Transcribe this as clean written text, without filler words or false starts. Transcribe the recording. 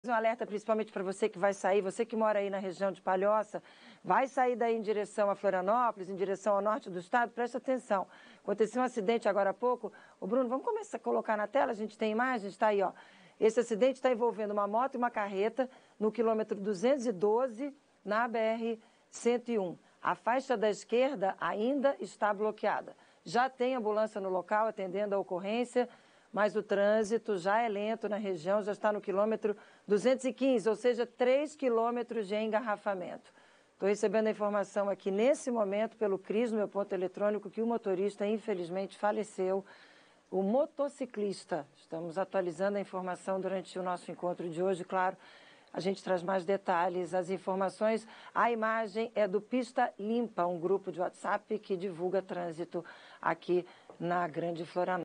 Um alerta principalmente para você que vai sair, você que mora aí na região de Palhoça, vai sair daí em direção a Florianópolis, em direção ao norte do estado, preste atenção. Aconteceu um acidente agora há pouco. Ô Bruno, vamos começar a colocar na tela, a gente tem imagens, está aí, ó. Esse acidente está envolvendo uma moto e uma carreta no quilômetro 212 na BR-101. A faixa da esquerda ainda está bloqueada. Já tem ambulância no local atendendo a ocorrência, mas o trânsito já é lento na região, já está no quilômetro 215, ou seja, 3 quilômetros de engarrafamento. Estou recebendo a informação aqui nesse momento pelo CRIS, no meu ponto eletrônico, que o motorista infelizmente faleceu. O motociclista, estamos atualizando a informação durante o nosso encontro de hoje, claro, a gente traz mais detalhes, as informações. A imagem é do Pista Limpa, um grupo de WhatsApp que divulga trânsito aqui na Grande Florianópolis.